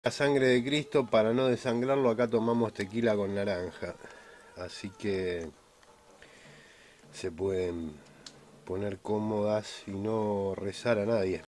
La sangre de Cristo, para no desangrarlo, acá tomamos tequila con naranja. Así que se pueden poner cómodas y no rezar a nadie.